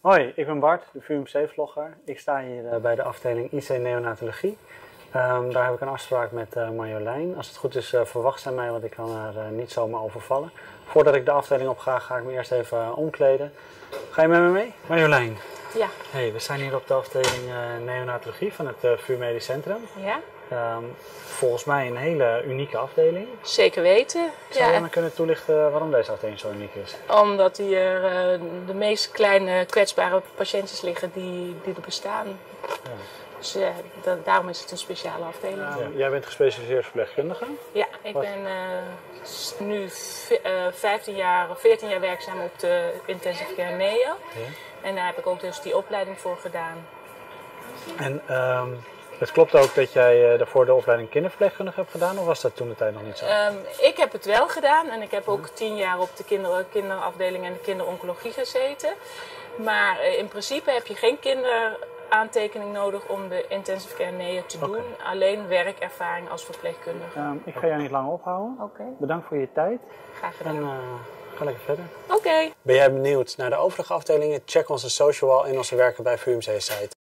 Hoi, ik ben Bart, de VUMC-vlogger. Ik sta hier bij de afdeling IC Neonatologie. Daar heb ik een afspraak met Marjolein. Als het goed is, verwacht zij mij, want ik kan haar niet zomaar overvallen. Voordat ik de afdeling op ga, ga ik me eerst even omkleden. Ga je met me mee? Marjolein. Ja. Hey, we zijn hier op de afdeling Neonatologie van het VU Medisch Centrum. Ja. Volgens mij een hele unieke afdeling. Zeker weten. Zou je me kunnen toelichten waarom deze afdeling zo uniek is? Omdat hier de meest kleine kwetsbare patiëntjes liggen die er bestaan. Ja. Dus daarom is het een speciale afdeling. Jij bent gespecialiseerd verpleegkundige? Ja, ik ben nu 14 jaar werkzaam op de intensive care neo. Ja. En daar heb ik ook dus die opleiding voor gedaan. En het klopt ook dat jij daarvoor de opleiding kinderverpleegkundige hebt gedaan, of was dat toen de tijd nog niet zo? Ik heb het wel gedaan en ik heb ook 10 jaar op de kinderafdeling en de kinderoncologie gezeten. Maar in principe heb je geen kinderaantekening nodig om de intensive care neo te doen. Alleen werkervaring als verpleegkundige. Ik ga jou niet lang ophouden. Okay. Bedankt voor je tijd. Graag gedaan. En ga lekker verder. Oké. Ben jij benieuwd naar de overige afdelingen? Check onze social wall en onze werken bij VUMC site.